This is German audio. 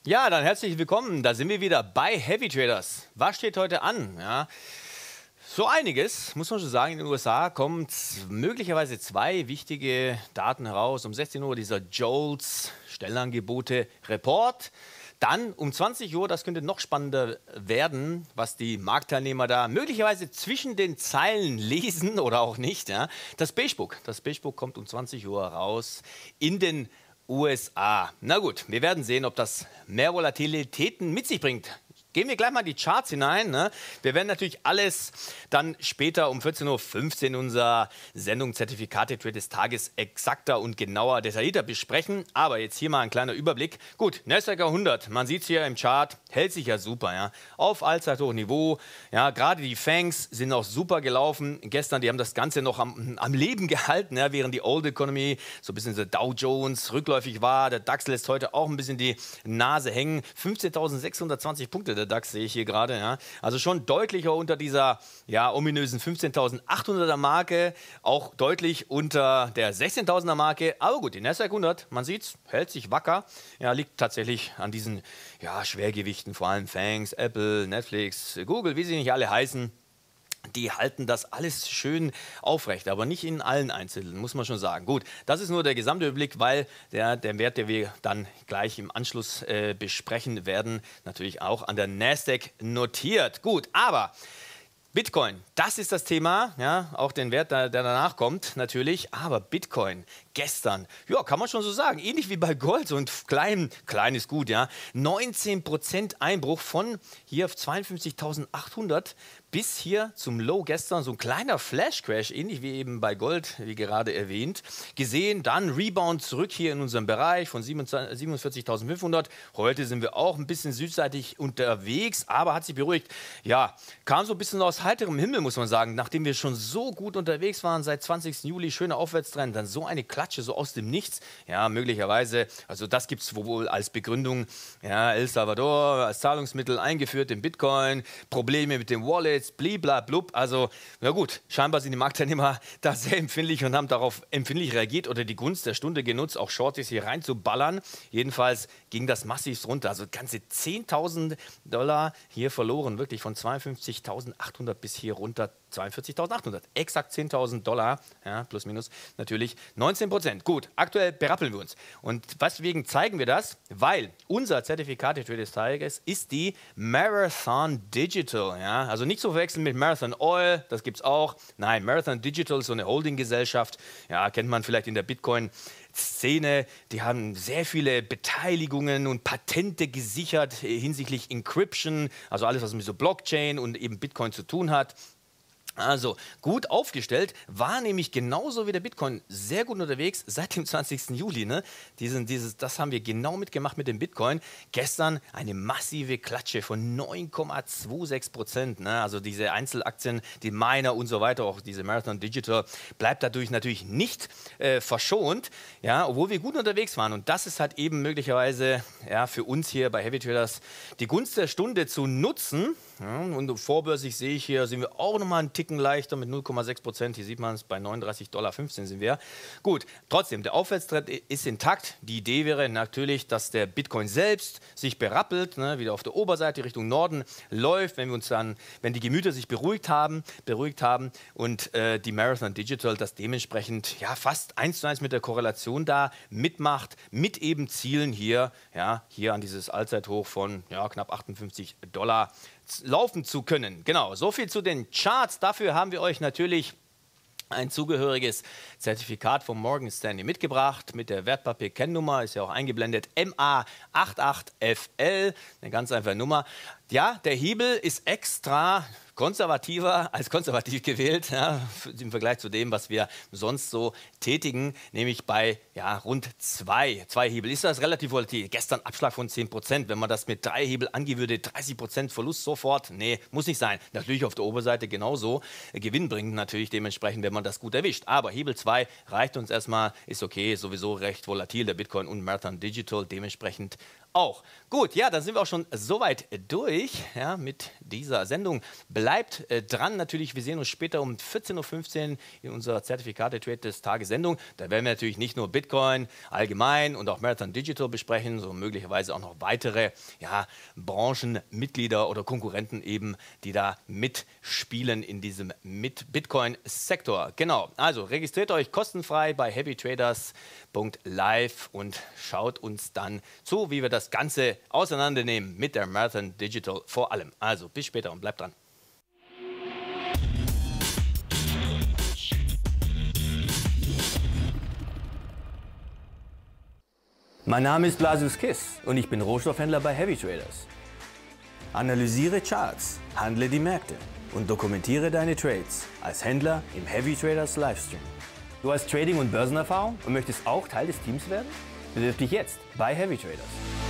Ja, dann herzlich willkommen. Da sind wir wieder bei Heavy Traders. Was steht heute an? Ja, so einiges, muss man schon sagen. In den USA kommen möglicherweise zwei wichtige Daten heraus. Um 16 Uhr dieser Jolts Stellenangebote Report. Dann um 20 Uhr, das könnte noch spannender werden, was die Marktteilnehmer da möglicherweise zwischen den Zeilen lesen oder auch nicht. Ja. Das Beigebook kommt um 20 Uhr raus in den USA. Na gut, wir werden sehen, ob das mehr Volatilitäten mit sich bringt. Gehen wir gleich mal in die Charts hinein. Ne? Wir werden natürlich alles dann später um 14:15 Uhr in unserer Sendung Zertifikate Trade des Tages exakter und genauer, detaillierter besprechen. Aber jetzt hier mal ein kleiner Überblick. Gut, Nasdaq 100, man sieht es hier im Chart, hält sich ja super. Ja? Auf Allzeithochniveau. Ja, gerade die Fangs sind auch super gelaufen. Gestern, die haben das Ganze noch am Leben gehalten, ja? Während die Old Economy, so ein bisschen der Dow Jones rückläufig war. Der DAX lässt heute auch ein bisschen die Nase hängen. 15.620 Punkte der DAX sehe ich hier gerade. Ja. Also schon deutlicher unter dieser ominösen 15.800er Marke, auch deutlich unter der 16.000er Marke. Aber gut, die Nasdaq 100, man sieht es, hält sich wacker. Ja, liegt tatsächlich an diesen Schwergewichten, vor allem Fangs, Apple, Netflix, Google, wie sie nicht alle heißen. Die halten das alles schön aufrecht, aber nicht in allen Einzelnen, muss man schon sagen. Gut, das ist nur der Gesamtüberblick, weil der Wert, den wir dann gleich im Anschluss besprechen werden, natürlich auch an der Nasdaq notiert. Gut, aber Bitcoin, das ist das Thema, ja, auch den Wert, der danach kommt natürlich, aber Bitcoin gestern, ja, kann man schon so sagen, ähnlich wie bei Gold, so ein klein ist gut, ja, 19% Einbruch von hier auf 52.800 bis hier zum Low gestern, so ein kleiner Flash-Crash, ähnlich wie eben bei Gold, wie gerade erwähnt, gesehen, dann Rebound zurück hier in unserem Bereich von 47.500, heute sind wir auch ein bisschen südseitig unterwegs, aber hat sich beruhigt, ja, kam so ein bisschen aus heiterem Himmel, muss man sagen, nachdem wir schon so gut unterwegs waren, seit 20. Juli, schöner Aufwärtstrend, dann so eine Klatsche, so aus dem Nichts, ja, möglicherweise, also das gibt es wohl als Begründung, ja, El Salvador als Zahlungsmittel eingeführt, den Bitcoin, Probleme mit den Wallets, bliblablub, also, na gut, scheinbar sind die Marktteilnehmer da sehr empfindlich und haben darauf empfindlich reagiert oder die Gunst der Stunde genutzt, auch Shorties hier reinzuballern, jedenfalls ging das massiv runter, also ganze $10.000 hier verloren, wirklich von 52.800 bis hier runter 42.800, exakt $10.000, ja, plus minus natürlich 19%. Gut, aktuell berappeln wir uns. Und weswegen zeigen wir das? Weil unser Zertifikat des Tages ist die Marathon Digital. Ja? Also nicht zu verwechseln mit Marathon Oil, das gibt es auch. Nein, Marathon Digital ist so eine Holdinggesellschaft, ja, kennt man vielleicht in der Bitcoin-Szene. Die haben sehr viele Beteiligungen und Patente gesichert hinsichtlich Encryption, also alles, was mit so Blockchain und eben Bitcoin zu tun hat. Also gut aufgestellt, war nämlich genauso wie der Bitcoin sehr gut unterwegs seit dem 20. Juli. Ne? Das haben wir genau mitgemacht mit dem Bitcoin. Gestern eine massive Klatsche von 9,26%. Ne? Also diese Einzelaktien, die Miner und so weiter, auch diese Marathon Digital, bleibt dadurch natürlich nicht verschont, ja? Obwohl wir gut unterwegs waren. Und das ist halt eben möglicherweise für uns hier bei Heavy Traders die Gunst der Stunde zu nutzen. Ja, und vorbörslich sehe ich hier, sind wir auch nochmal einen Ticken leichter mit 0,6%. Hier sieht man es, bei $39,15 sind wir. Gut, trotzdem, der Aufwärtstrend ist intakt. Die Idee wäre natürlich, dass der Bitcoin selbst sich berappelt, ne, wieder auf der Oberseite Richtung Norden läuft, wenn die Gemüter sich beruhigt haben und die Marathon Digital das dementsprechend fast 1:1 mit der Korrelation da mitmacht, mit eben Zielen hier an dieses Allzeithoch von knapp $58 laufen zu können. Genau, so viel zu den Charts. Dafür haben wir euch natürlich ein zugehöriges Zertifikat von Morgan Stanley mitgebracht mit der Wertpapier-Kennnummer, ist ja auch eingeblendet, MA88FL, eine ganz einfache Nummer. Ja, der Hebel ist extra konservativer als konservativ gewählt, im Vergleich zu dem, was wir sonst so tätigen, nämlich bei rund zwei Hebel. Ist das relativ volatil? Gestern Abschlag von 10%. Wenn man das mit 3 Hebel angehen würde, 30% Verlust sofort? Nee, muss nicht sein. Natürlich auf der Oberseite genauso. Gewinn bringt natürlich dementsprechend, wenn man das gut erwischt. Aber Hebel 2 reicht uns erstmal, ist okay, sowieso recht volatil, der Bitcoin und Marathon Digital dementsprechend auch. Gut, ja, dann sind wir auch schon soweit durch, ja, mit dieser Sendung. Bleibt dran natürlich, wir sehen uns später um 14:15 Uhr in unserer Zertifikate-Trade des Tages Sendung. Da werden wir natürlich nicht nur Bitcoin allgemein und auch Marathon Digital besprechen, sondern möglicherweise auch noch weitere, ja, Branchenmitglieder oder Konkurrenten eben, die da mitspielen in diesem Bitcoin-Sektor. Genau, also registriert euch kostenfrei bei heavytraders.live und schaut uns dann zu, wie wir das Ganze auseinandernehmen mit der Marathon Digital vor allem. Also bis später und bleibt dran. Mein Name ist Blasius Kiss und ich bin Rohstoffhändler bei Heavy Traders. Analysiere Charts, handle die Märkte und dokumentiere deine Trades als Händler im Heavy Traders Livestream. Du hast Trading- und Börsenerfahrung und möchtest auch Teil des Teams werden? Bewirb dich jetzt bei Heavy Traders.